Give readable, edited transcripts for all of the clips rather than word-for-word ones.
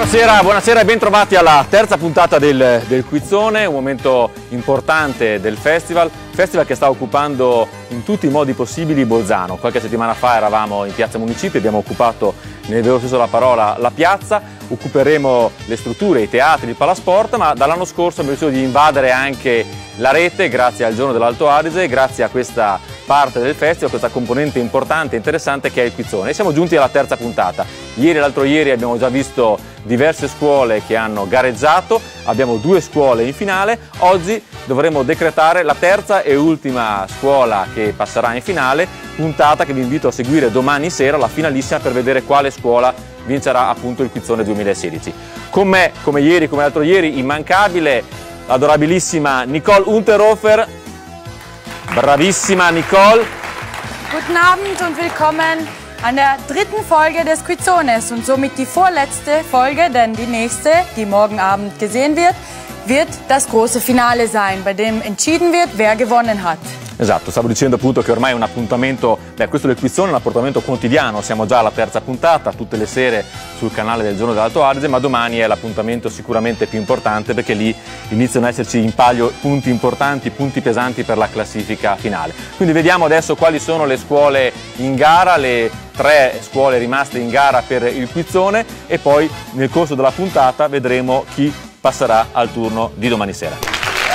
Buonasera e bentrovati alla terza puntata del Quizzone, un momento importante del festival che sta occupando in tutti i modi possibili Bolzano. Qualche settimana fa eravamo in Piazza Municipio, abbiamo occupato nel vero senso della parola la piazza, occuperemo le strutture, i teatri, il palasport, ma dall'anno scorso abbiamo deciso di invadere anche la rete grazie al Giorno dell'Alto Adige, grazie a questa parte del festival, questa componente importante e interessante che è il Quizzone. E siamo giunti alla terza puntata. Ieri e l'altro ieri abbiamo già visto diverse scuole che hanno gareggiato, abbiamo due scuole in finale, oggi dovremo decretare la terza e ultima scuola che passerà in finale, puntata che vi invito a seguire domani sera, la finalissima, per vedere quale scuola vincerà appunto il Quizzone 2016. Con me, come ieri, come l'altro ieri, immancabile, l'adorabilissima Nicole Unterhofer. Bravissima Nicole. Guten Abend und willkommen an der dritten Folge des Quizzones und somit die vorletzte Folge, denn die nächste, die morgen Abend gesehen wird das große Finale sein, bei dem entschieden wird, wer gewonnen hat. Esatto, stavo dicendo appunto che ormai è un appuntamento, questo del Quizzone è un appuntamento quotidiano, siamo già alla terza puntata, tutte le sere sul canale del Giorno dell'Alto Adige, ma domani è l'appuntamento sicuramente più importante perché lì iniziano ad esserci in palio punti importanti, punti pesanti per la classifica finale. Quindi vediamo adesso quali sono le scuole in gara, le tre scuole rimaste in gara per il Quizzone e poi nel corso della puntata vedremo chi passerà al turno di domani sera.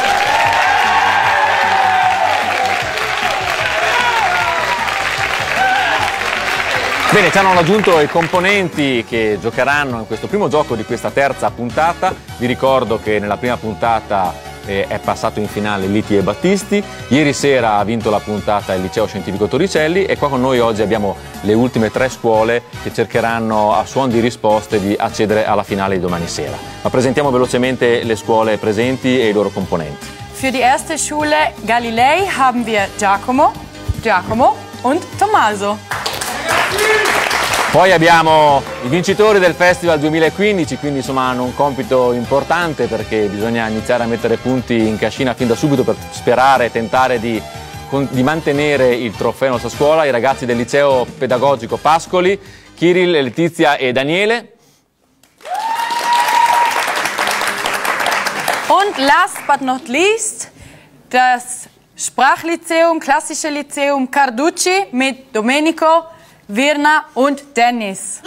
Bene, ci hanno raggiunto i componenti che giocheranno in questo primo gioco di questa terza puntata. Vi ricordo che nella prima puntata è passato in finale Liti e Battisti, ieri sera ha vinto la puntata il Liceo Scientifico Torricelli e qua con noi oggi abbiamo le ultime tre scuole che cercheranno a suon di risposte di accedere alla finale di domani sera. Ma presentiamo velocemente le scuole presenti e i loro componenti. Für die erste Schule Galilei haben wir Giacomo und Tommaso. Poi abbiamo i vincitori del Festival 2015, quindi insomma hanno un compito importante perché bisogna iniziare a mettere punti in cascina fin da subito per sperare e tentare di mantenere il trofeo nella nostra scuola. I ragazzi del liceo pedagogico Pascoli, Kirill, Letizia e Daniele. Und last but not least, das Sprachlyzeum, Klassische Lyzeum Carducci mit Domenico, Virna und Dennis.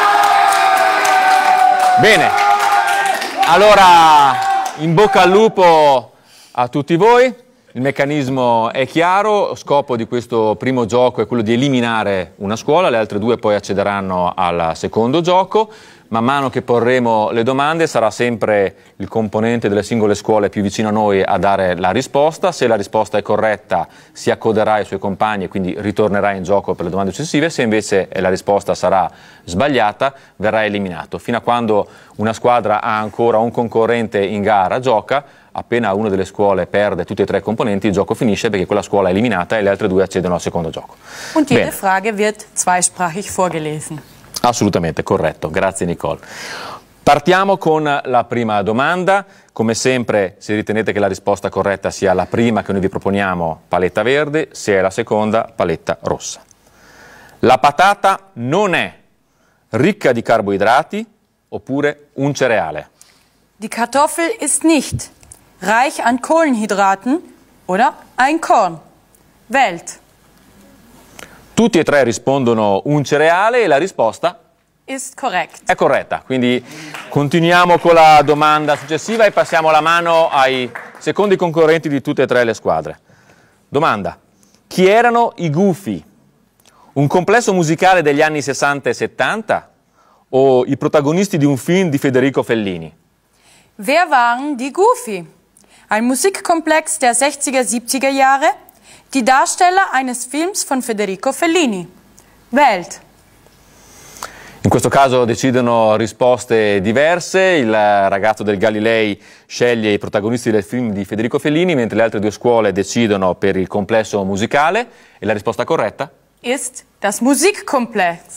Bene, allora in bocca al lupo a tutti voi, il meccanismo è chiaro, lo scopo di questo primo gioco è quello di eliminare una scuola, le altre due poi accederanno al secondo gioco. Man mano che porremo le domande sarà sempre il componente delle singole scuole più vicino a noi a dare la risposta. Se la risposta è corretta si accoderà ai suoi compagni e quindi ritornerà in gioco per le domande successive. Se invece la risposta sarà sbagliata verrà eliminato. Fino a quando una squadra ha ancora un concorrente in gara gioca, appena una delle scuole perde tutti e tre i componenti il gioco finisce perché quella scuola è eliminata e le altre due accedono al secondo gioco. Und jede Frage wird zweisprachig vorgelesen. Assolutamente, corretto, grazie Nicole. Partiamo con la prima domanda, come sempre se ritenete che la risposta corretta sia la prima che noi vi proponiamo, paletta verde, se è la seconda, paletta rossa. La patata non è ricca di carboidrati oppure un cereale? Die Kartoffel ist nicht reich an Kohlenhydraten oder ein Korn. Wählt. Tutti e tre rispondono un cereale e la risposta Ist korrekt. è corretta. Quindi continuiamo con la domanda successiva e passiamo la mano ai secondi concorrenti di tutte e tre le squadre. Domanda: chi erano i Gufi? Un complesso musicale degli anni 60 e 70 o i protagonisti di un film di Federico Fellini? Wer waren die Gufi? Ein Musikkomplex der 60er, 70er Jahre? Die Darsteller eines Films von Federico Fellini. Wählt. In questo caso decidono risposte diverse, il ragazzo del Galilei sceglie i protagonisti del film di Federico Fellini, mentre le altre due scuole decidono per il complesso musicale. E la risposta corretta? Ist das Musikkomplex.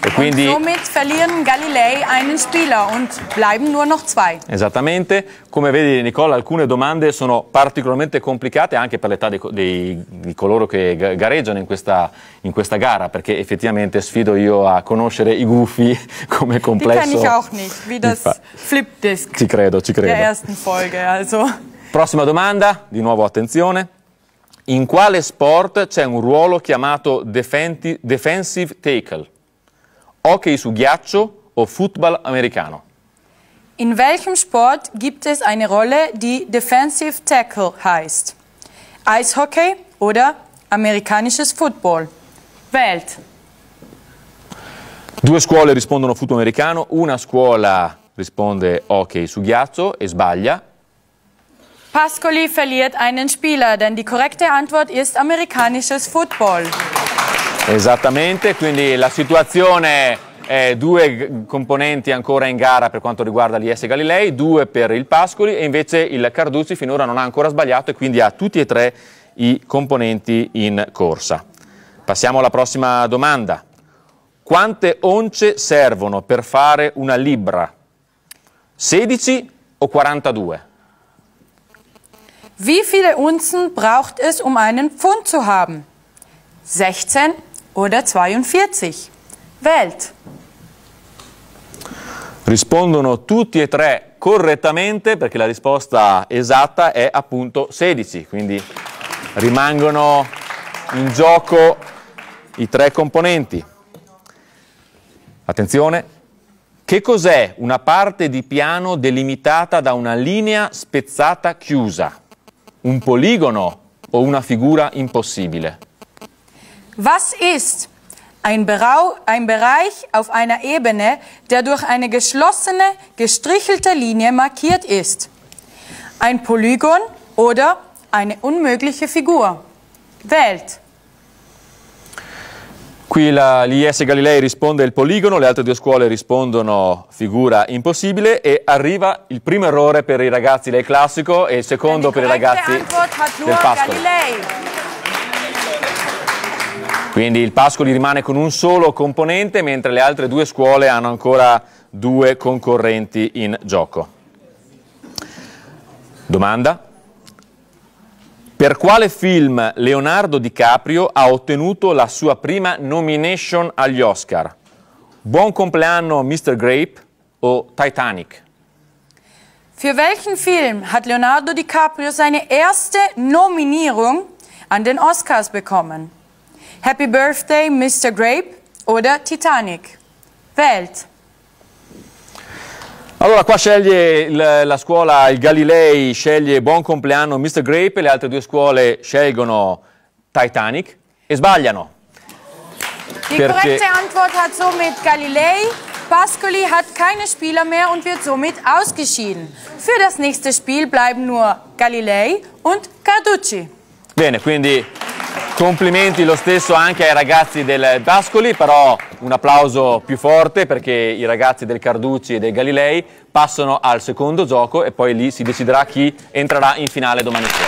E quindi, und somit verlieren Galilei einen Spieler und bleiben nur noch 2. Esattamente, come vedi Nicola, alcune domande sono particolarmente complicate anche per l'età di coloro che gareggiano in questa gara, perché effettivamente sfido io a conoscere i gufi come complesso. Die kenne ich auch nicht, wie das Flipdisk Ci credo. der ersten Folge. Also. Prossima domanda, di nuovo attenzione. In quale sport c'è un ruolo chiamato defensive tackle? Hockey su ghiaccio o football americano? In welchem Sport gibt es eine Rolle, die Defensive Tackle heißt? Eishockey oder amerikanisches Football? Wählt. 2 scuole rispondono football americano, una scuola risponde hockey su ghiaccio e sbaglia. Pascoli verliert einen Spieler, denn die korrekte Antwort ist amerikanisches Football. Esattamente, quindi la situazione è 2 componenti ancora in gara per quanto riguarda l'IS Galilei, 2 per il Pascoli e invece il Carducci finora non ha ancora sbagliato e quindi ha tutti e 3 i componenti in corsa. Passiamo alla prossima domanda. Quante once servono per fare una libbra? 16 o 42? Wie viele Unzen braucht es, um einen Pfund zu haben? 16 oder 42? Wählt. Rispondono tutti e 3 correttamente perché la risposta esatta è appunto 16, quindi rimangono in gioco i 3 componenti. Attenzione, che cos'è una parte di piano delimitata da una linea spezzata chiusa? Un poligono o una figura impossibile? Was ist ein Bereich auf einer Ebene, der durch eine geschlossene, gestrichelte Linie markiert ist? Ein Polygon oder eine unmögliche Figur? Wählt. Qui l'IS Galilei risponde il poligono, le altre 2 scuole rispondono figura impossibile e arriva il primo errore per i ragazzi del classico e il secondo per i ragazzi del Pascoli. Quindi il Pascoli rimane con un solo componente mentre le altre 2 scuole hanno ancora 2 concorrenti in gioco. Domanda. Per quale film Leonardo DiCaprio ha ottenuto la sua prima nomination agli Oscar? Buon compleanno Mr. Grape o Titanic? Für welchen Film hat Leonardo DiCaprio seine erste Nominierung an den Oscars bekommen? Happy Birthday Mr. Grape oder Titanic? Wählt. Allora qua sceglie la scuola, il Galilei sceglie Buon compleanno Mr. Grape, le altre 2 scuole scelgono Titanic e sbagliano. Die korrekte Antwort hat somit Galilei. Pascoli hat keine Spieler mehr und wird somit ausgeschieden. Für das nächste Spiel bleiben nur Galilei und Carducci. Bene, quindi complimenti lo stesso anche ai ragazzi del Pascoli, però un applauso più forte perché i ragazzi del Carducci e del Galilei passano al secondo gioco e poi lì si deciderà chi entrerà in finale domani sera.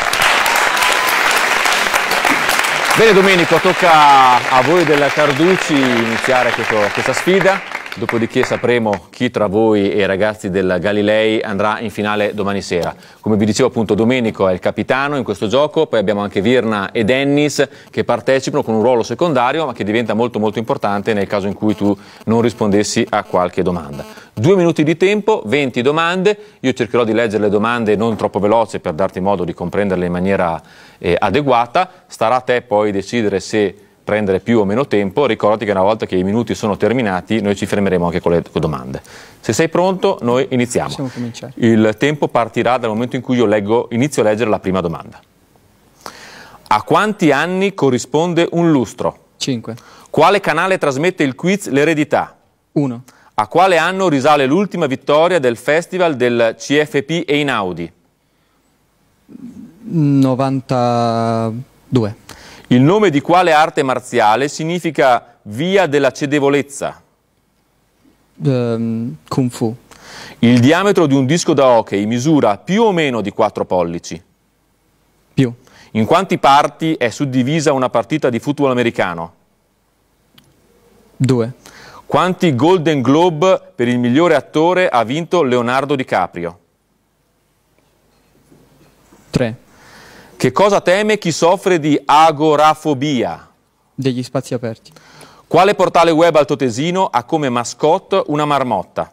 Bene Domenico, tocca a voi del Carducci iniziare questa sfida. Dopodiché sapremo chi tra voi e i ragazzi del Galilei andrà in finale domani sera. Come vi dicevo appunto Domenico è il capitano in questo gioco, poi abbiamo anche Virna e Dennis che partecipano con un ruolo secondario ma che diventa molto molto importante nel caso in cui tu non rispondessi a qualche domanda. 2 minuti di tempo, 20 domande, io cercherò di leggere le domande non troppo veloce per darti modo di comprenderle in maniera adeguata, starà a te poi decidere se prendere più o meno tempo. Ricordati che una volta che i minuti sono terminati noi ci fermeremo anche con le domande. Se sei pronto noi iniziamo. Possiamo cominciare. Il tempo partirà dal momento in cui io inizio a leggere la prima domanda. A quanti anni corrisponde un lustro? 5. Quale canale trasmette il quiz L'Eredità? 1. A quale anno risale l'ultima vittoria del festival del CFP Einaudi? 92. Il nome di quale arte marziale significa via della cedevolezza? Kung Fu. Il diametro di un disco da hockey misura più o meno di 4 pollici? Più. In quanti parti è suddivisa una partita di football americano? 2. Quanti Golden Globe per il migliore attore ha vinto Leonardo DiCaprio? 3. Che cosa teme chi soffre di agorafobia? Degli spazi aperti. Quale portale web altoatesino ha come mascotte una marmotta?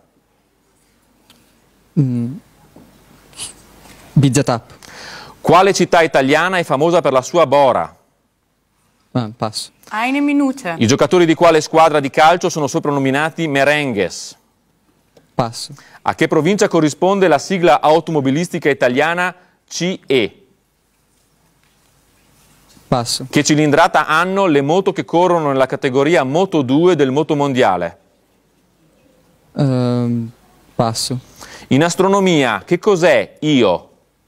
Bizzatap. Quale città italiana è famosa per la sua bora? Passo. Eine Minute. I giocatori di quale squadra di calcio sono soprannominati merengues? Passo. A che provincia corrisponde la sigla automobilistica italiana CE? Passo. Che cilindrata hanno le moto che corrono nella categoria Moto 2 del motomondiale? Passo. In astronomia, che cos'è Io?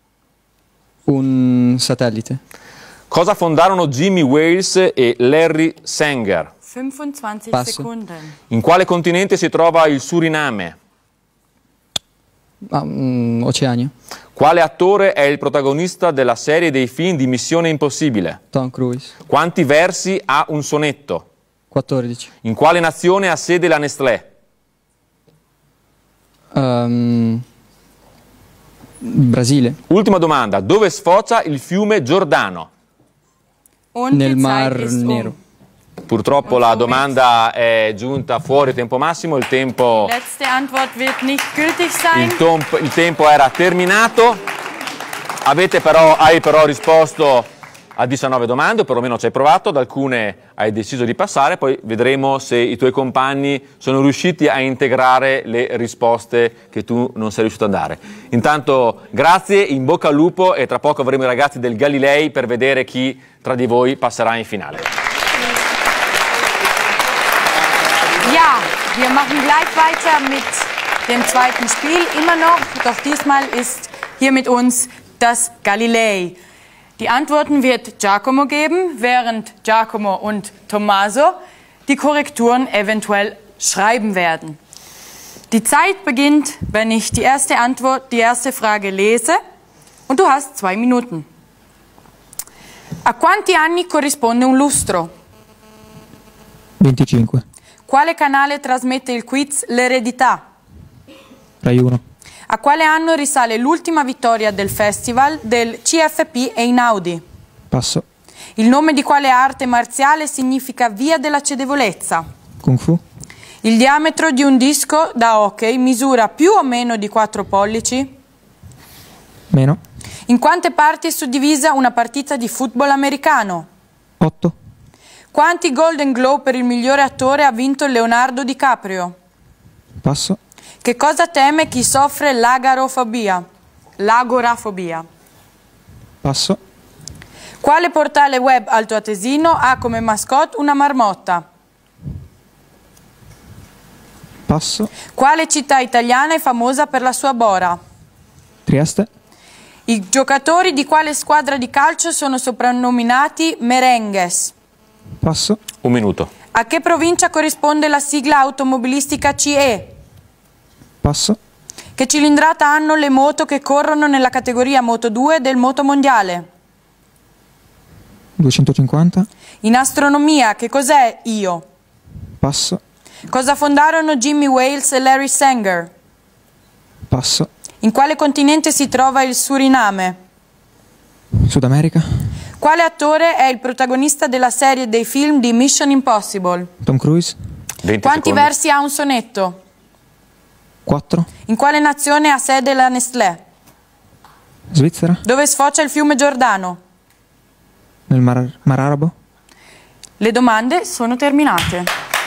Un satellite. Cosa fondarono Jimmy Wales e Larry Sanger? 25 Passo. Sekunden. In quale continente si trova il Suriname? Oceania. Quale attore è il protagonista della serie dei film di Missione Impossibile? Tom Cruise. Quanti versi ha un sonetto? 14. In quale nazione ha sede la Nestlé? Brasile. Ultima domanda, dove sfocia il fiume Giordano? Und Nel die Mar Zeit ist Nero. Purtroppo la domanda è giunta fuori tempo massimo, il tempo, Letzte Antwort wird nicht gültig sein. il tempo era terminato. Hai però risposto a 19 domande, o perlomeno ci hai provato, ad alcune hai deciso di passare, poi vedremo se i tuoi compagni sono riusciti a integrare le risposte che tu non sei riuscito a dare. Intanto grazie, in bocca al lupo, e tra poco avremo i ragazzi del Galilei per vedere chi tra di voi passerà in finale. Ja, wir machen gleich weiter mit dem zweiten Spiel. Immer noch, doch diesmal ist hier mit uns das Galilei. Die Antworten wird Giacomo geben, während Giacomo und Tommaso die Korrekturen eventuell schreiben werden. Die Zeit beginnt, wenn ich die erste Frage lese, und du hast 2 Minuten. A quanti anni corrisponde un lustro? 25. Quale canale trasmette il quiz L'eredità? Rai 1. A quale anno risale l'ultima vittoria del festival del CFP Einaudi? Passo. Il nome di quale arte marziale significa via della cedevolezza? Kung Fu. Il diametro di un disco da hockey misura più o meno di 4 pollici? Meno. In quante parti è suddivisa una partita di football americano? 8. Quanti Golden Globe per il migliore attore ha vinto Leonardo DiCaprio? Passo. Che cosa teme chi soffre l'agorafobia? Passo. Quale portale web altoatesino ha come mascotte una marmotta? Passo. Quale città italiana è famosa per la sua bora? Trieste. I giocatori di quale squadra di calcio sono soprannominati merengues? Passo. 1 minuto. A che provincia corrisponde la sigla automobilistica CE? Passo. Che cilindrata hanno le moto che corrono nella categoria Moto 2 del motomondiale? 250. In astronomia, che cos'è Io? Passo. Cosa fondarono Jimmy Wales e Larry Sanger? Passo. In quale continente si trova il Suriname? Sud America. Quale attore è il protagonista della serie dei film di Mission Impossible? Tom Cruise. 20 Quanti secondi. versi ha un sonetto? 4. In quale nazione ha sede la Nestlé? Svizzera. Dove sfocia il fiume Giordano? Nel Mar Arabo. Le domande sono terminate.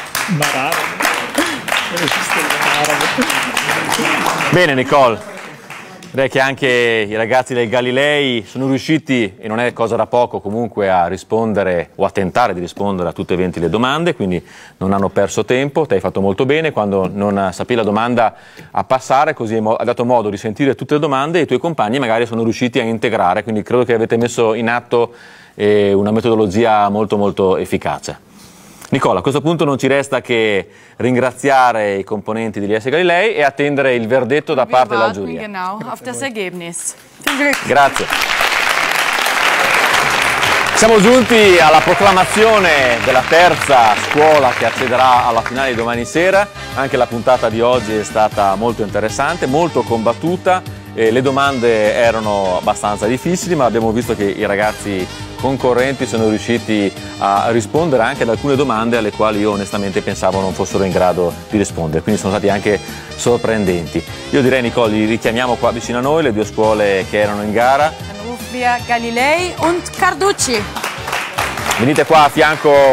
Bene Nicole, direi che anche i ragazzi del Galilei sono riusciti, e non è cosa da poco comunque, a rispondere o a tentare di rispondere a tutte e 20 le domande, quindi non hanno perso tempo. Ti hai fatto molto bene quando non sapevi la domanda a passare, così hai dato modo di sentire tutte le domande e i tuoi compagni magari sono riusciti a integrare, quindi credo che avete messo in atto una metodologia molto molto efficace. Nicola, a questo punto non ci resta che ringraziare i componenti dell'IS Galilei e attendere il verdetto da parte della giuria. Genau, auf das Ergebnis. Viel Glück. Grazie. Siamo giunti alla proclamazione della terza scuola che accederà alla finale di domani sera. Anche la puntata di oggi è stata molto interessante, molto combattuta. Le domande erano abbastanza difficili, ma abbiamo visto che i ragazzi concorrenti sono riusciti a rispondere anche ad alcune domande alle quali io onestamente pensavo non fossero in grado di rispondere, quindi sono stati anche sorprendenti. Io direi, Nicole, li richiamiamo qua vicino a noi, le due scuole che erano in gara. Rufen wir Galilei und Carducci. Venite qua a fianco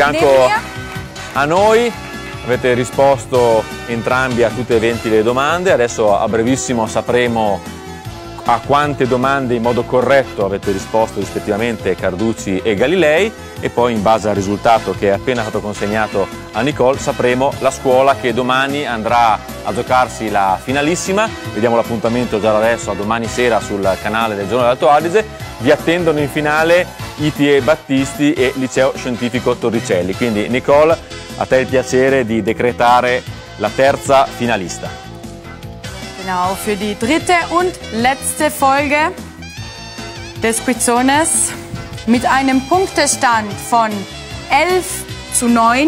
a noi. Avete risposto entrambi a tutte e 20 le domande, adesso a brevissimo sapremo a quante domande in modo corretto avete risposto rispettivamente Carducci e Galilei, e poi in base al risultato che è appena stato consegnato a Nicole sapremo la scuola che domani andrà a giocarsi la finalissima. Vediamo l'appuntamento già da adesso, a domani sera sul canale del Giorno dell'Alto Adige. Vi attendono in finale ITE Battisti e Liceo Scientifico Torricelli, quindi Nicole, a te il piacere di decretare la terza finalista. Genau, für die dritte und letzte Folge des Quizones mit einem Punktestand von 11:9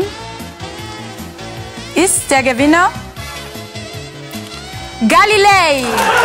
ist der Gewinner Galilei.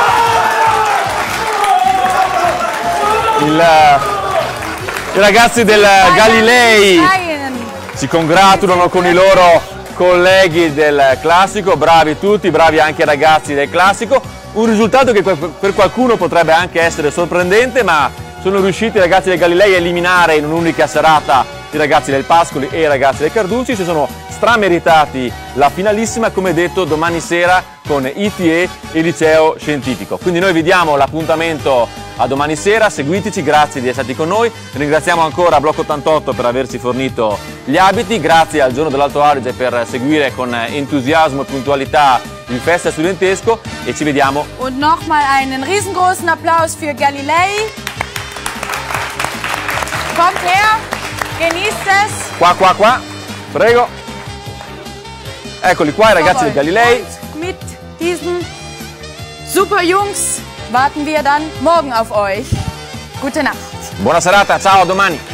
I ragazzi del Galilei si congratulano con i loro colleghi del classico, bravi tutti, bravi anche i ragazzi del classico. Un risultato che per qualcuno potrebbe anche essere sorprendente, ma sono riusciti i ragazzi del Galilei a eliminare in un'unica serata i ragazzi del Pascoli e i ragazzi del Carducci. Si sono strameritati la finalissima, come detto, domani sera con ITE e Liceo Scientifico. Quindi noi vi diamo l'appuntamento a domani sera, seguiteci, grazie di essere stati con noi. Ringraziamo ancora Blocco 88 per averci fornito gli abiti, grazie al Giorno dell'Alto Adige per seguire con entusiasmo e puntualità il festival studentesco, e ci vediamo. Und nochmal einen riesengroßen Applaus für Galilei. Kommt her, genießt es. Qua, prego. Eccoli qua i ragazzi del Galilei. Und mit diesen super Jungs warten wir dann morgen auf euch. Gute Nacht. Buona serata, ciao, a domani.